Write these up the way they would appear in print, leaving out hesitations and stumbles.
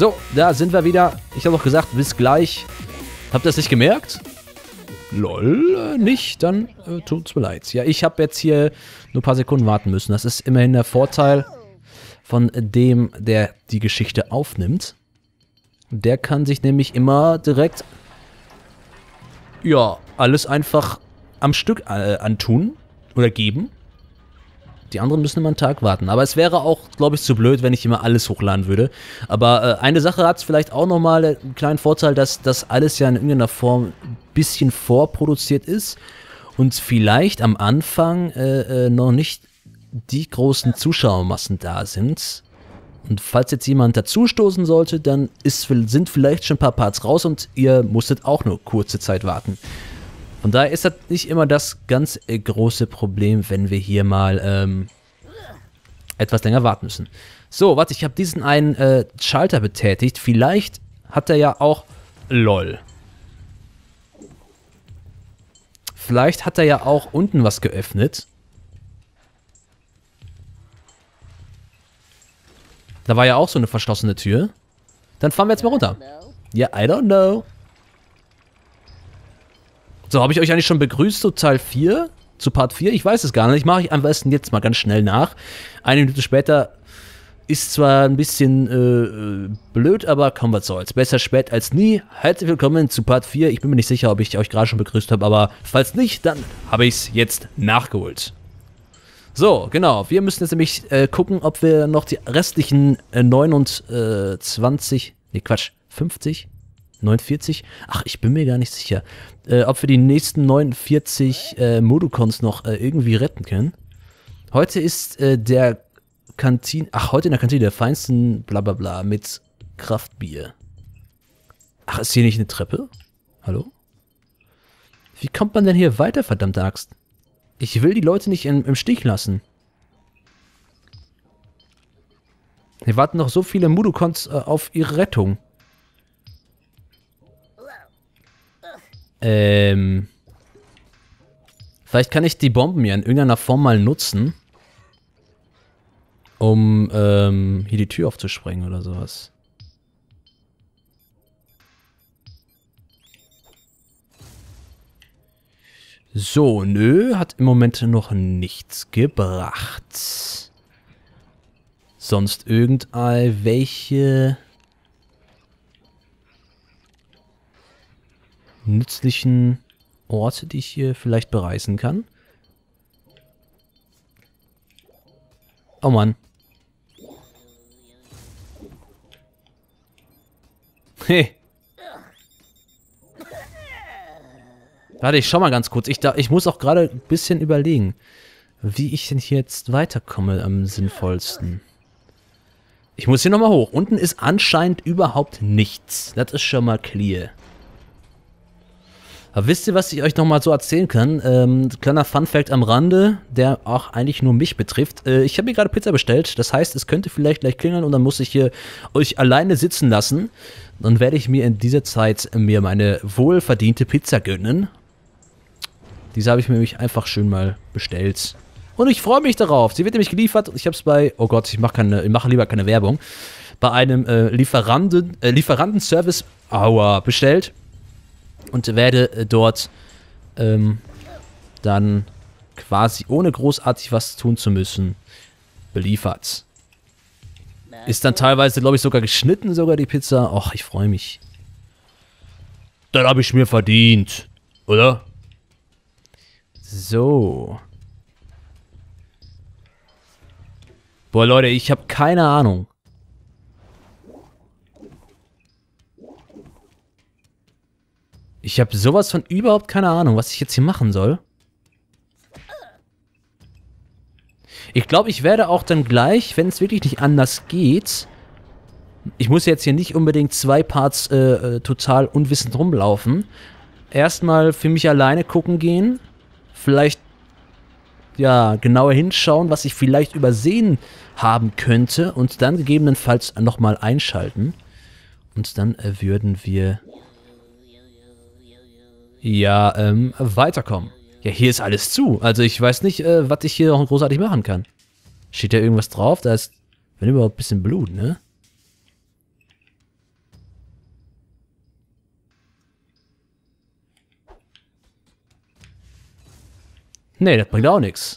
So, da sind wir wieder. Ich habe auch gesagt, bis gleich. Habt ihr das nicht gemerkt? Lol, nicht? Dann tut's mir leid. Ja, ich habe jetzt hier nur ein paar Sekunden warten müssen. Das ist immerhin der Vorteil von dem, der die Geschichte aufnimmt. Der kann sich nämlich immer direkt, ja, alles einfach am Stück antun oder geben. Die anderen müssen immer einen Tag warten. Aber es wäre auch, glaube ich, zu blöd, wenn ich immer alles hochladen würde. Aber eine Sache hat es vielleicht auch nochmal einen kleinen Vorteil, dass das alles ja in irgendeiner Form ein bisschen vorproduziert ist. Und vielleicht am Anfang noch nicht die großen Zuschauermassen da sind. Und falls jetzt jemand dazustoßen sollte, dann sind vielleicht schon ein paar Parts raus und ihr musstet auch nur kurze Zeit warten. Von daher ist das nicht immer das ganz große Problem, wenn wir hier mal etwas länger warten müssen. So, warte, ich habe diesen einen Schalter betätigt. Vielleicht hat er ja auch... LOL. Vielleicht hat er ja auch unten was geöffnet. Da war ja auch so eine verschlossene Tür. Dann fahren wir jetzt mal runter. Ja, I don't know. So, habe ich euch eigentlich schon begrüßt zu Teil 4? Zu Part 4? Ich weiß es gar nicht. Mache ich am besten jetzt mal ganz schnell nach. Eine Minute später ist zwar ein bisschen blöd, aber kommen wir soll's. Besser spät als nie. Herzlich willkommen zu Part 4. Ich bin mir nicht sicher, ob ich euch gerade schon begrüßt habe, aber falls nicht, dann habe ich es jetzt nachgeholt. So, genau. Wir müssen jetzt nämlich gucken, ob wir noch die restlichen 29... Ne, Quatsch. 50? 49? Ach, ich bin mir gar nicht sicher. Ob wir die nächsten 49 Modukons noch irgendwie retten können. Heute ist der Kantine... Ach, heute in der Kantine der feinsten Blablabla mit Kraftbier. Ach, ist hier nicht eine Treppe? Hallo? Wie kommt man denn hier weiter, verdammte Axt? Ich will die Leute nicht im Stich lassen. Hier warten noch so viele Modukons auf ihre Rettung. Vielleicht kann ich die Bomben ja in irgendeiner Form mal nutzen, um hier die Tür aufzusprengen oder sowas. So, nö, hat im Moment noch nichts gebracht. Sonst irgendwelche nützlichen Orte, die ich hier vielleicht bereisen kann. Oh Mann. Hey. Warte, ich schau mal ganz kurz. Ich muss auch gerade ein bisschen überlegen, wie ich denn hier jetzt weiterkomme am sinnvollsten. Ich muss hier nochmal hoch. Unten ist anscheinend überhaupt nichts. Das ist schon mal clear. Aber wisst ihr, was ich euch nochmal so erzählen kann? Kleiner Funfact am Rande, der auch eigentlich nur mich betrifft. Ich habe mir gerade Pizza bestellt. Das heißt, es könnte vielleicht gleich klingeln und dann muss ich hier euch alleine sitzen lassen. Dann werde ich mir in dieser Zeit meine wohlverdiente Pizza gönnen. Diese habe ich mir nämlich einfach schön mal bestellt. Und ich freue mich darauf. Sie wird nämlich geliefert. Ich habe es bei... Oh Gott, ich mache lieber keine Werbung. Bei einem Lieferantenservice bestellt. Und werde dort dann quasi ohne großartig was tun zu müssen beliefert. Ist dann teilweise, glaube ich, sogar geschnitten, sogar die Pizza. Och, ich freue mich. Das habe ich mir verdient. Oder? So. Boah, Leute, ich habe keine Ahnung. Ich habe sowas von überhaupt keine Ahnung, was ich jetzt hier machen soll. Ich glaube, ich werde auch dann gleich, wenn es wirklich nicht anders geht... Ich muss jetzt hier nicht unbedingt 2 Parts total unwissend rumlaufen. Erstmal für mich alleine gucken gehen. Vielleicht, ja, genauer hinschauen, was ich vielleicht übersehen haben könnte. Und dann gegebenenfalls nochmal einschalten. Und dann würden wir... Ja, weiterkommen. Ja, hier ist alles zu. Also ich weiß nicht, was ich hier noch großartig machen kann. Steht da irgendwas drauf? Da ist, wenn überhaupt, ein bisschen Blut, ne? Nee, das bringt auch nichts.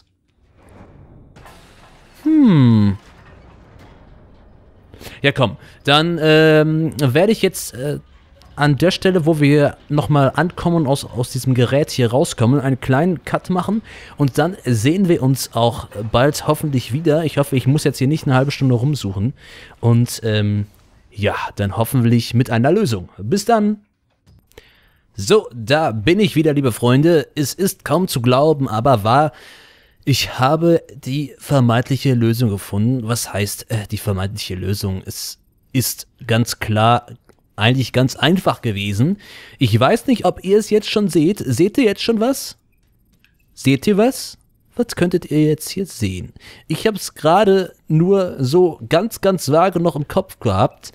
Ja, komm. Dann werde ich jetzt an der Stelle, wo wir nochmal ankommen und aus diesem Gerät hier rauskommen, einen kleinen Cut machen. Und dann sehen wir uns auch bald hoffentlich wieder. Ich hoffe, ich muss jetzt hier nicht eine halbe Stunde rumsuchen. Und ja, dann hoffentlich mit einer Lösung. Bis dann! So, da bin ich wieder, liebe Freunde. Es ist kaum zu glauben, aber wahr. Ich habe die vermeintliche Lösung gefunden. Was heißt die vermeintliche Lösung? Es ist ganz klar eigentlich ganz einfach gewesen. Ich weiß nicht, ob ihr es jetzt schon seht. Seht ihr jetzt schon was? Seht ihr was? Was könntet ihr jetzt hier sehen? Ich habe es gerade nur so ganz, ganz vage noch im Kopf gehabt,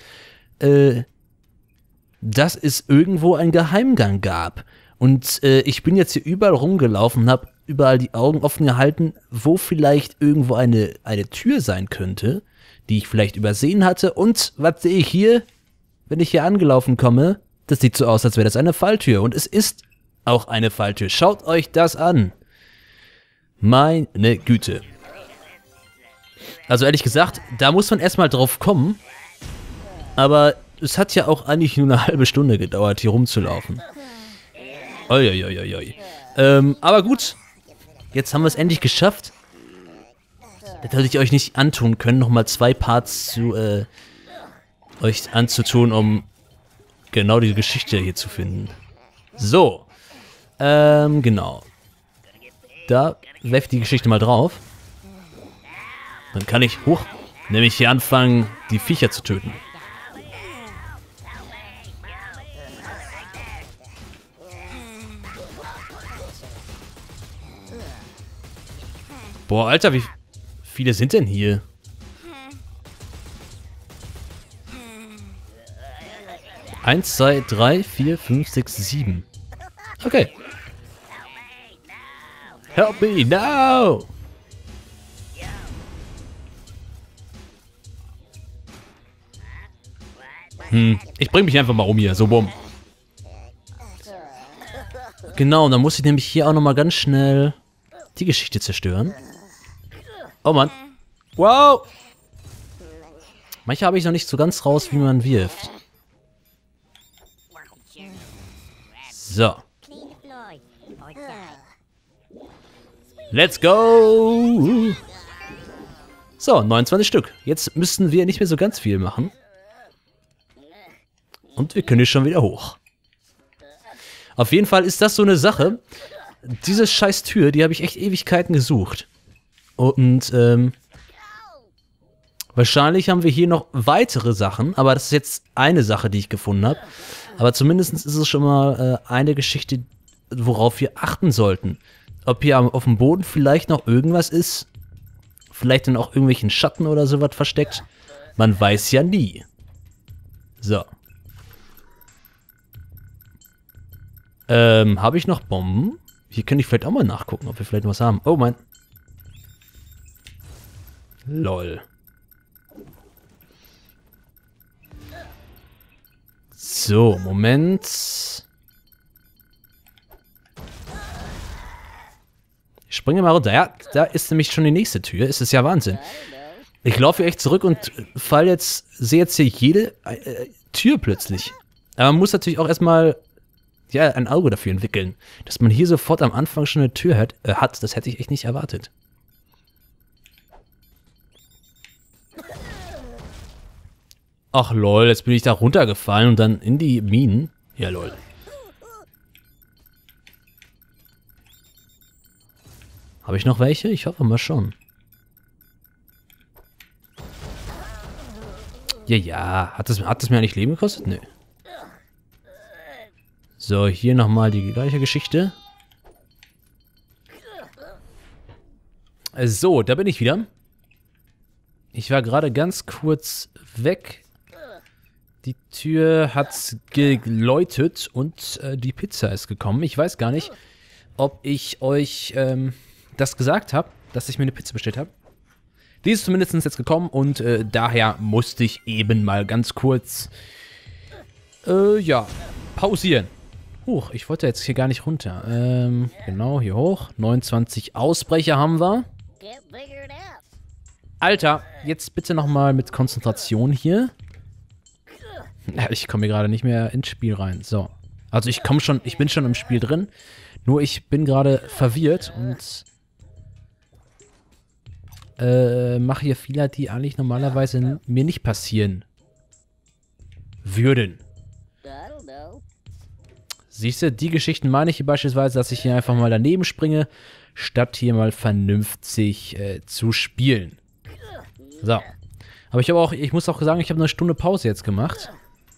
dass es irgendwo einen Geheimgang gab. Und ich bin jetzt hier überall rumgelaufen und habe überall die Augen offen gehalten, wo vielleicht irgendwo eine Tür sein könnte, die ich vielleicht übersehen hatte. Und was sehe ich hier, wenn ich hier angelaufen komme? Das sieht so aus, als wäre das eine Falltür. Und es ist auch eine Falltür. Schaut euch das an. Meine Güte. Also ehrlich gesagt, da muss man erstmal drauf kommen. Aber es hat ja auch eigentlich nur eine halbe Stunde gedauert, hier rumzulaufen. Uiuiuiui. Aber gut. Jetzt haben wir es endlich geschafft. Das hätte ich euch nicht antun können, nochmal 2 Parts zu euch anzutun, um genau die Geschichte hier zu finden. So. Genau. Da werfe ich die Geschichte mal drauf. Dann kann ich nämlich hier anfangen, die Viecher zu töten. Boah, Alter, wie viele sind denn hier? Eins, 2, 3, 4, 5, 6, 7. Okay. Help me now! Ich bring mich einfach mal um hier, so bumm. Genau, und dann muss ich nämlich hier auch nochmal ganz schnell die Geschichte zerstören. Oh Mann. Wow! Manchmal habe ich noch nicht so ganz raus, wie man wirft. So. Let's go! So, 29 Stück. Jetzt müssten wir nicht mehr so ganz viel machen. Und wir können hier schon wieder hoch. Auf jeden Fall ist das so eine Sache. Diese scheiß Tür, die habe ich echt Ewigkeiten gesucht. Und, wahrscheinlich haben wir hier noch weitere Sachen, aber das ist jetzt eine Sache, die ich gefunden habe. Aber zumindest ist es schon mal eine Geschichte, worauf wir achten sollten. Ob hier auf dem Boden vielleicht noch irgendwas ist. Vielleicht dann auch irgendwelchen Schatten oder sowas versteckt. Man weiß ja nie. So. Habe ich noch Bomben? Hier könnte ich vielleicht auch mal nachgucken, ob wir vielleicht was haben. Oh mein. Lol. So, Moment. Ich springe mal runter. Ja, da ist nämlich schon die nächste Tür. Es ist ja Wahnsinn. Ich laufe echt zurück und sehe jetzt hier jede Tür plötzlich. Aber man muss natürlich auch erstmal ein Auge dafür entwickeln. Dass man hier sofort am Anfang schon eine Tür hat, das hätte ich echt nicht erwartet. Ach lol, jetzt bin ich da runtergefallen und dann in die Minen. Ja lol. Habe ich noch welche? Ich hoffe mal schon. Ja. Hat das mir eigentlich Leben gekostet? Nö. So, hier nochmal die gleiche Geschichte. So, da bin ich wieder. Ich war gerade ganz kurz weg. Die Tür hat geläutet und die Pizza ist gekommen. Ich weiß gar nicht, ob ich euch das gesagt habe, dass ich mir eine Pizza bestellt habe. Die ist zumindest jetzt gekommen und daher musste ich eben mal ganz kurz pausieren. Huch, ich wollte jetzt hier gar nicht runter. Genau, hier hoch. 29 Ausbrecher haben wir. Alter, jetzt bitte nochmal mit Konzentration hier. Ja, ich komme hier gerade nicht mehr ins Spiel rein. So. Also ich bin schon im Spiel drin. Nur ich bin gerade verwirrt und mache hier Fehler, die eigentlich normalerweise mir nicht passieren würden. Siehst du, die Geschichten meine ich hier beispielsweise, dass ich hier einfach mal daneben springe, statt hier mal vernünftig zu spielen. So. Aber ich muss auch sagen, ich habe eine Stunde Pause jetzt gemacht.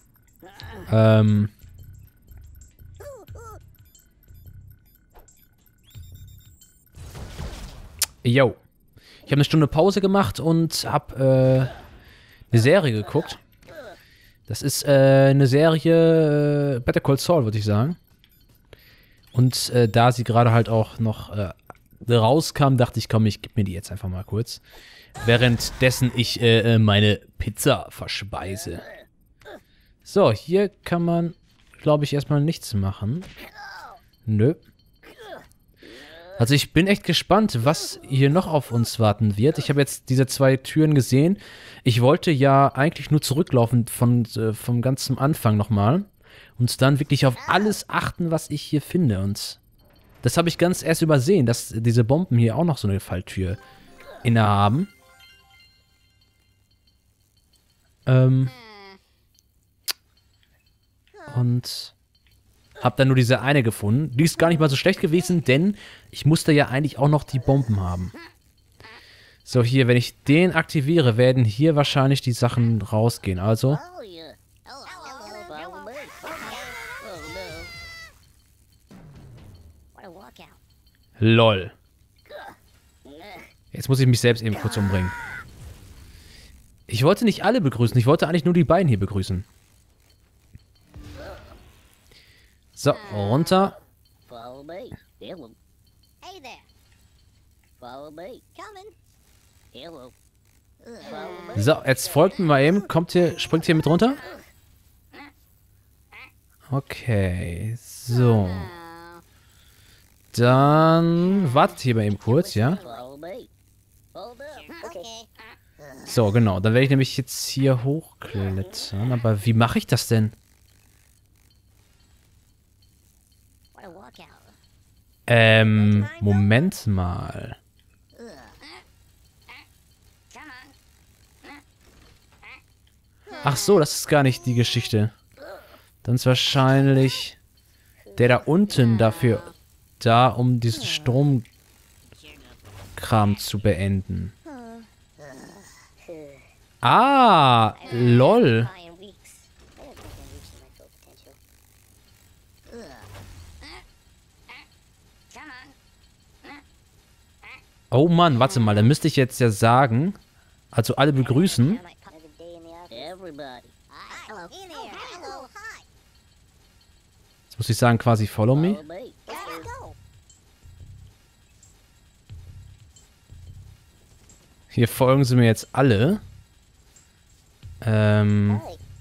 Yo. Ich habe eine Stunde Pause gemacht und habe eine Serie geguckt. Das ist eine Serie Better Call Saul, würde ich sagen. Und da sie gerade halt auch noch rauskam, dachte ich, komm, ich gebe mir die jetzt einfach mal kurz. Währenddessen ich meine Pizza verspeise. So, hier kann man, glaube ich, erstmal nichts machen. Nö. Also ich bin echt gespannt, was hier noch auf uns warten wird. Ich habe jetzt diese 2 Türen gesehen. Ich wollte ja eigentlich nur zurücklaufen vom ganzen Anfang nochmal. Und dann wirklich auf alles achten, was ich hier finde. Und das habe ich ganz erst übersehen, dass diese Bomben hier auch noch so eine Falltür innehaben. Und hab dann nur diese eine gefunden. Die ist gar nicht mal so schlecht gewesen, denn ich musste ja eigentlich auch noch die Bomben haben. So, hier, wenn ich den aktiviere, werden hier wahrscheinlich die Sachen rausgehen. Also. LOL. Jetzt muss ich mich selbst eben kurz umbringen. Ich wollte nicht alle begrüßen. Ich wollte eigentlich nur die beiden hier begrüßen. So, runter. So, jetzt folgt mir mal eben. Springt hier mit runter? Okay, so. Dann wartet hier mal eben kurz, ja? So, genau. Dann werde ich nämlich jetzt hier hochklettern. Aber wie mache ich das denn? Moment mal. Ach so, das ist gar nicht die Geschichte. Dann ist wahrscheinlich der da unten dafür da, um diesen Stromkram zu beenden. Ah, lol. Oh Mann, warte mal, dann müsste ich jetzt ja sagen, also alle begrüßen. Jetzt muss ich sagen, quasi follow me. Hier folgen sie mir jetzt alle. Kann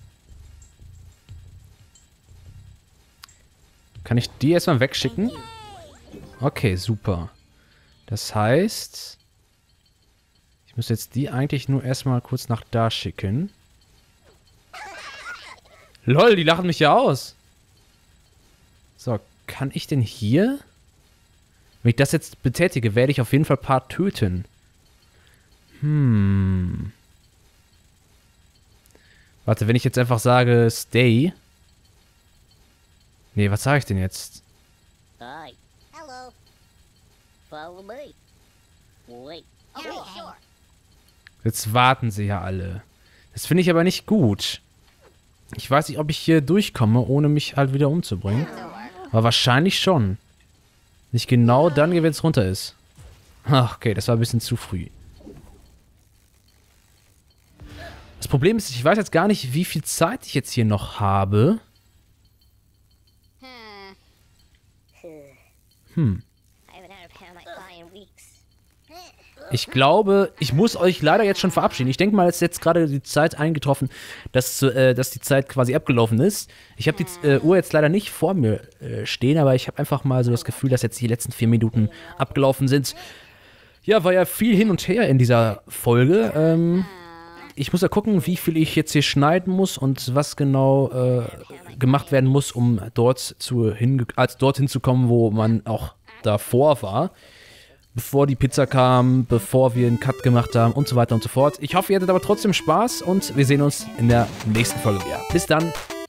ich die erstmal wegschicken? Okay, super. Das heißt, ich muss jetzt die eigentlich nur erstmal kurz nach da schicken. Lol, die lachen mich ja aus. So, kann ich denn hier? Wenn ich das jetzt betätige, werde ich auf jeden Fall ein paar töten. Warte, wenn ich jetzt einfach sage, stay. Nee, was sage ich denn jetzt? Hi. Hello. Follow me. Wait. Okay, sure. Jetzt warten sie ja alle. Das finde ich aber nicht gut. Ich weiß nicht, ob ich hier durchkomme, ohne mich halt wieder umzubringen. Aber wahrscheinlich schon. Nicht genau dann, wenn es runter ist. Ach, okay, das war ein bisschen zu früh. Das Problem ist, ich weiß jetzt gar nicht, wie viel Zeit ich jetzt hier noch habe. Ich glaube, ich muss euch leider jetzt schon verabschieden. Ich denke mal, es ist jetzt gerade die Zeit eingetroffen, dass die Zeit quasi abgelaufen ist. Ich habe die Uhr jetzt leider nicht vor mir stehen, aber ich habe einfach mal so das Gefühl, dass jetzt die letzten 4 Minuten abgelaufen sind. Ja, war ja viel hin und her in dieser Folge. Ich muss ja gucken, wie viel ich jetzt hier schneiden muss und was genau gemacht werden muss, um dorthin zu kommen, wo man auch davor war. Bevor die Pizza kam, bevor wir einen Cut gemacht haben und so weiter und so fort. Ich hoffe, ihr hattet aber trotzdem Spaß und wir sehen uns in der nächsten Folge wieder. Bis dann!